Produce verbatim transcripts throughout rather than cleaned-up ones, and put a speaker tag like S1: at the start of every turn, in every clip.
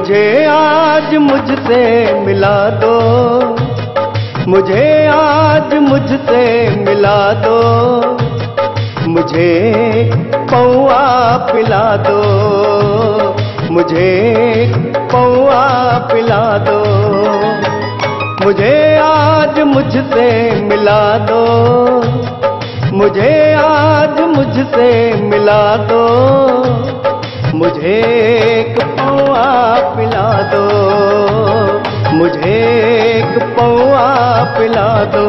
S1: मुझे आज मुझसे मिला दो, मुझे आज मुझसे मिला दो, मुझे पौआ पिला दो, मुझे पौआ पिला दो, मुझे आज मुझसे मिला दो, मुझे आज मुझसे मिला दो, मुझे एक पौआ पिला दो, मुझे एक पौआ पिला दो।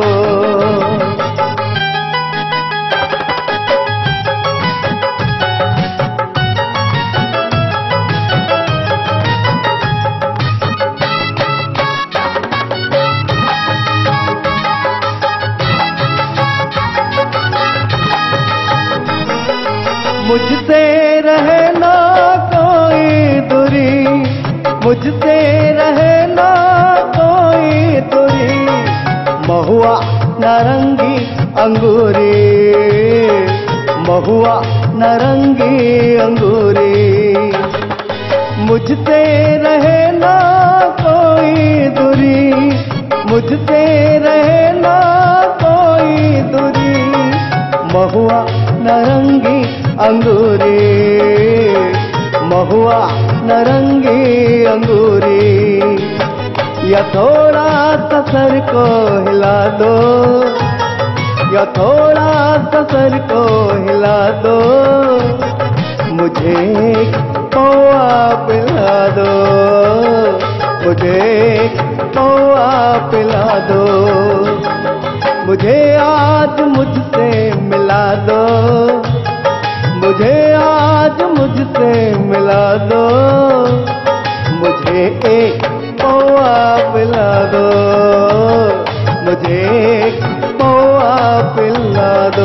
S1: मुझसे रहे ना कोई दूरी, मुझसे रहे ना कोई दूरी, महुआ नारंगी अंगूरी, महुआ नारंगी अंगूरी, मुझसे रहे ना कोई दूरी, मुझसे रहे ना कोई दूरी, महुआ नारंगी अंगूरी, महुआ नारंगी अंगूरी, या थोड़ा सा सर को हिला दो, या थोड़ा सा सर को हिला दो, मुझे एक पौआ पिला दो, मुझे एक पौआ पिला दो, मुझे आज मुझसे मिला दो, मुझे आज मुझसे मिला दो, मुझे एक पौआ पिला दो, मुझे एक पौआ पिला दो।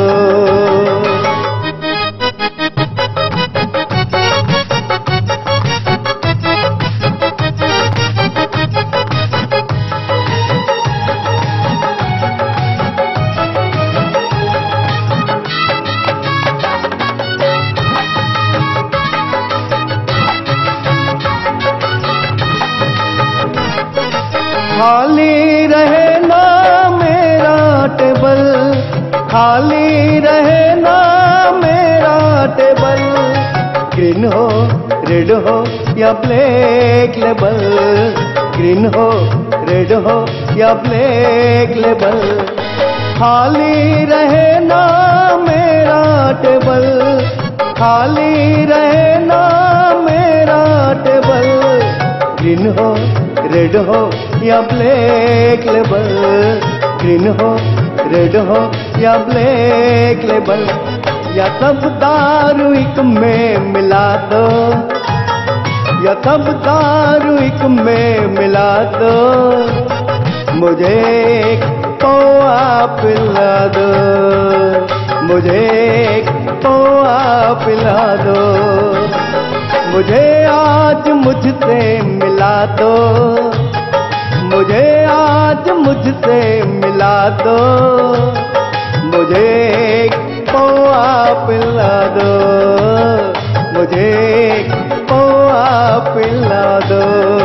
S1: खाली रहे ना मेरा टेबल, खाली रहे ना मेरा टेबल, ग्रीन हो रेड हो या ब्लैक लेबल, ग्रीन हो रेड हो या ब्लैक लेबल, खाली रहे ना मेरा टेबल, खाली रहे ना मेरा टेबल, ग्रीन हो रेड हो या ब्लैक लेबल, ग्रीन हो रेड हो या ब्लैक लेबल, या सब दारू एक में मिला दो, या सब दारू एक में मिला दो, मुझे एक पौआ पिला दो, मुझे एक पौआ पिला दो, मुझे आज मुझसे मिला दो, मुझे आज मुझसे मिला दो, मुझे एक पौआ पिला दो, मुझे एक पौआ पिला दो।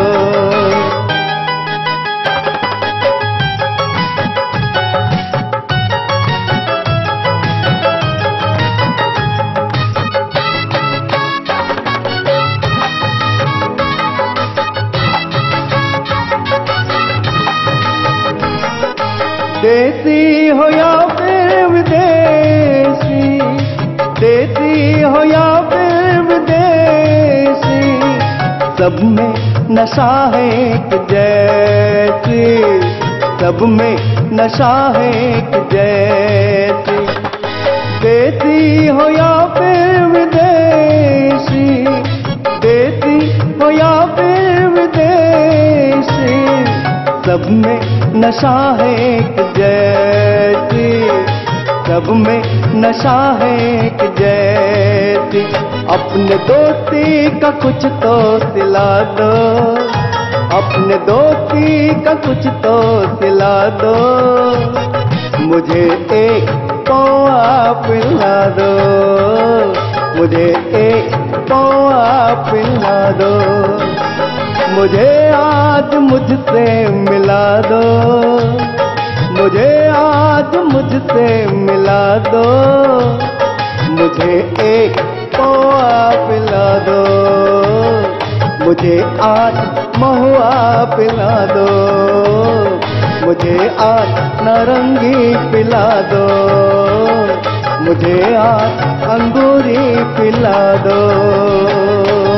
S1: देसी हो या फिर विदेशी, देसी हो या फिर विदेशी, सब में नशा है एक जैसी, सब में नशा है एक जैसी, देसी हो या फिर विदेशी, देसी हो या फिर विदेशी, सब में नशा है एक जैसी, सब में नशा है एक जैसी, अपने दोस्ती का कुछ तो सिला दो, अपने दोस्ती का कुछ तो सिला दो, मुझे एक पौआ पिला दो, मुझे एक पौआ पिला दो, मुझे आज मुझसे मिला दो, मुझे आज मुझसे मिला दो, मुझे एक पोआ पिला दो, मुझे आज महुआ पिला दो, मुझे आज नारंगी पिला दो, मुझे आज अंगूरी पिला दो।